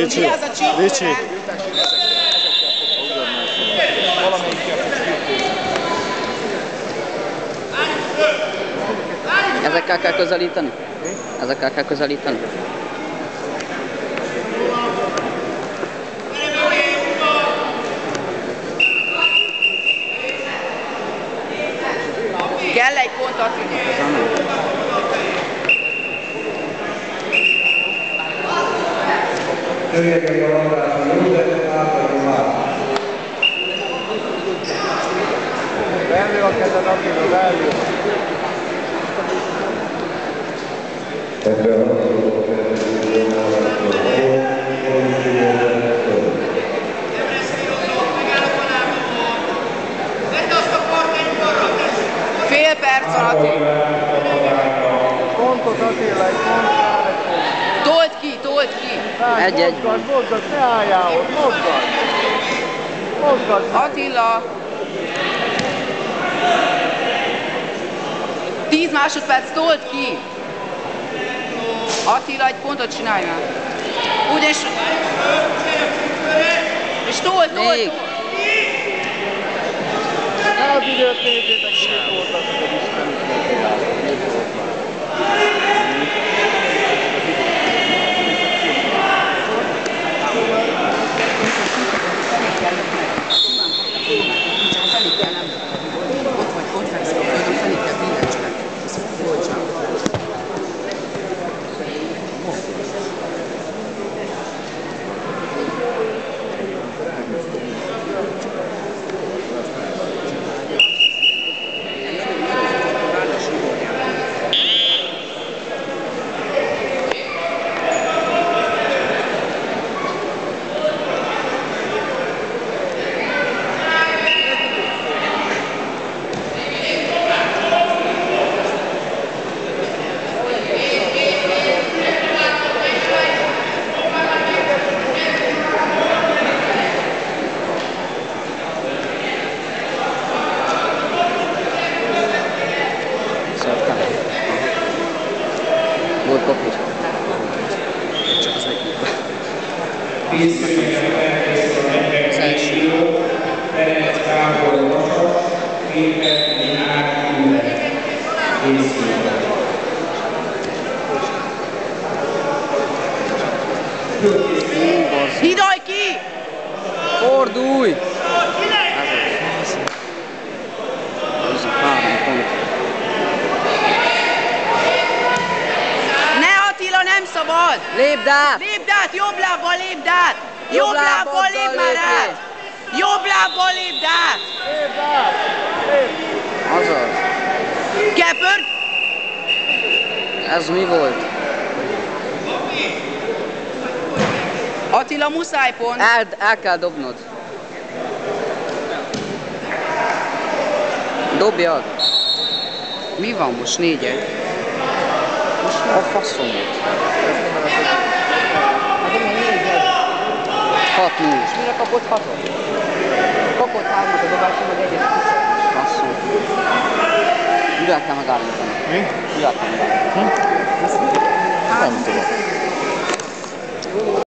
Ricsi! Ricsi! Ezekkel kell közelíteni? Ezekkel kell közelíteni? Kell egy pont, Attila. Jöjjek a labdát, jó, de átadom már. Belül a kezed, Attila, belül. Ebben a Fél perc alatt. Pontot, Attila, egy pont. Told ki, told ki. Egy-egy. Mozgad, ne álljál ott, mozgad. Mozgad. Attila. 10 másodperc, told ki. Attila, egy pontot csinálj már. Úgy és told. Még. Ne az időt nézzétek, mit voltak, hogy Istenit Volt papír. Csak az egyik. Az első. Ferenc Károly Vasas, képet Minár Üle. Hidalj ki! Fordulj! Ez 3 pont. Ne, Attila, nem szabad! Lépd át! Lépd át, jobb lábbal lépd át! Jobb lábbal lépd már át! Jobb lábbal lépd át! Azaz. Kepörd! Ez mi volt? Attila, muszáj pont! El kell dobnod. Dobjad. Mi van most, 4-1? Most a faszom volt. 6-0. És mire kapott 6-ot? Kapott 3-at a dobáson, meg 1-et Faszom. Mivel kell megállítani? Mi? Mivel kell megállítani? Nem tudom.